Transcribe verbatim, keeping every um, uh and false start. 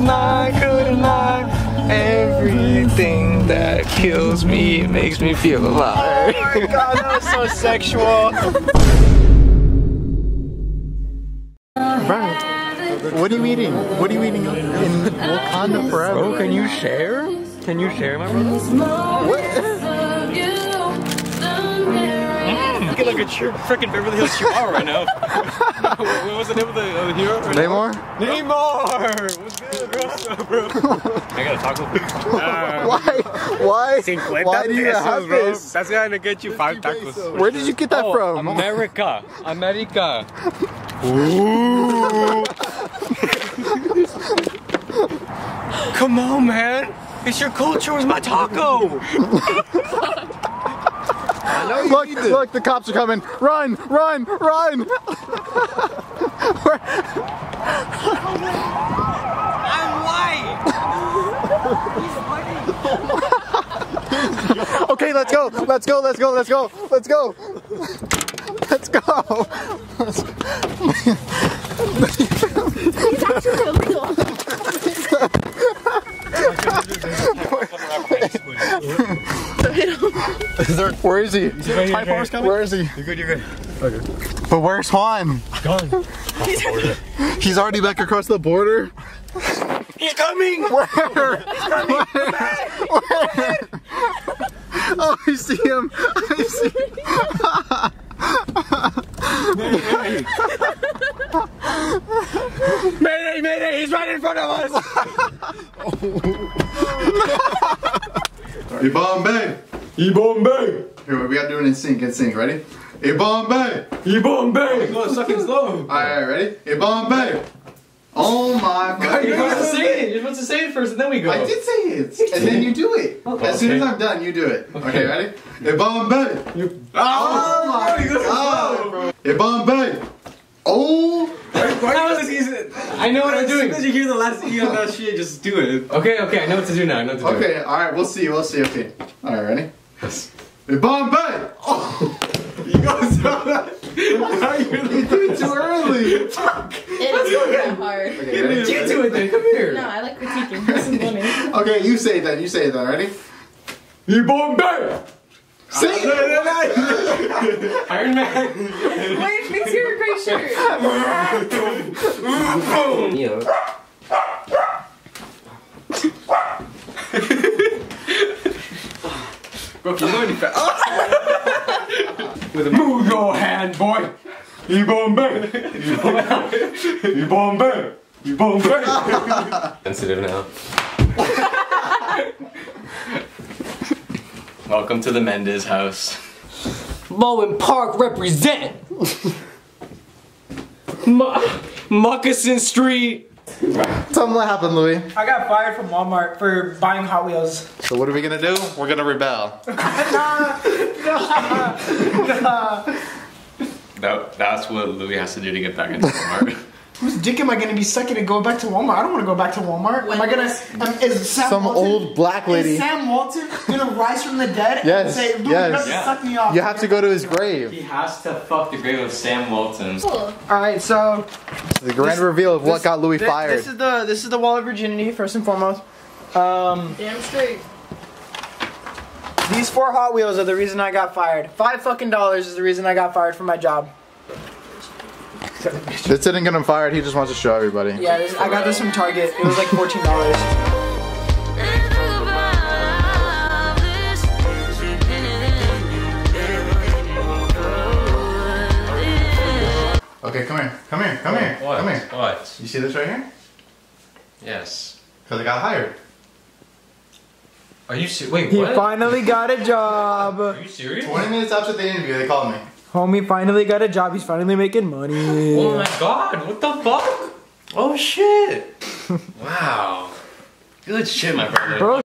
lie, couldn't lie. Everything that kills me makes me feel alive. Oh my god, that was so sexual. Brian, what are you eating? What are you eating in Wakanda forever? Bro, can you share? Can you share, my brother? What? Looking like a freaking Beverly Hills Chihuahua right now. what, what was the name of the, uh, the hero? Right Neymar? Neymar! What's good, bro? What's up, bro? I got a taco. Uh, Why? Why? Why do you pesos, have bro. this? That's gonna get you five tacos. Where did you get that oh, from? America. America. Come on, man. It's your culture. Where's my taco? I know you Look, need this. look, the cops are coming. Run, run, run. I'm white. Okay, let's go. Let's go. Let's go. Let's go. Let's go. Let's go. Let's go. He's actually illegal. Is there, where is he? Right here, right here. Where is he? You're good, you're good. Okay. But where's Juan? Gone. He's already back across the border. He's coming! Where? He's coming! Where? Where? Oh, I see him. I see him. Mayday, mayday, he's right in front of us! Hey, Bombay! E Bombay! Here, we gotta do it in sync, in sync. Ready? Hey, Bombay! E Bombay! Go sucking slow. Alright, ready? Hey, Bombay! Oh my god. You're supposed to say it. You're supposed to say it first and then we go. I did say it. And then you do it. Okay. As soon as I'm done, you do it. Okay, okay ready? Hey, Bombay! You... Oh, Oh my bro, god, bro. Hey, Bombay! Oh! Why, why was he... I know what I'm doing. As soon as you hear the last E on that shit, just do it. Okay, okay, I know what to do now. I know what to do. Okay, alright, we'll see, we'll see, okay. Alright, ready? Yes. Hey, Bombay! Oh! You go so that. Why You did it too early! Fuck! It is so hard. Okay, ready? You do it then, come here. No, I like critiquing. This is funny. Okay, you say it then, you say it then, ready? E Bombay! Say it! Iron Man! Wait, fix your gray shirt. Yeah. Bro, keep going fast. With a move your hand, boy. E Bombay! E Bombay! E Bombay! E Bombay! Sensitive now. Welcome to the Mendez house. Bowen Park represent! Mo Moccasin Street! Tell them what happened, Louis. I got fired from Walmart for buying Hot Wheels. So what are we gonna do? We're gonna rebel. Nah, nah, nah. That, that's what Louis has to do to get back into Walmart. Whose dick am I gonna be sucking to go back to Walmart? I don't want to go back to Walmart. Am I gonna? Um, is Sam Some Walton, old black lady. Is Sam Walton gonna rise from the dead Yes, and say, "Louis, yes. you have to Yeah. suck me off"? You have to go to his grave. He has to fuck the grave of Sam Walton. Cool. All right, so The grand reveal of what this- got Louis thi- fired. This is the this is the wall of virginity first and foremost. Um, Damn straight. these four Hot Wheels are the reason I got fired. Five fucking dollars is the reason I got fired from my job. This didn't get him fired, he just wants to show everybody. Yeah, this, I got this from Target. It was like fourteen dollars. Okay, come here, come here, come here, What? come here. What? You see this right here? Yes. Because I got hired. Are you serious? Wait, He what? finally got a job. Are you serious? twenty minutes after the interview, they called me. Homie finally got a job. He's finally making money. Oh my god, what the fuck? Oh shit. Wow. Good shit, my brother. Bro,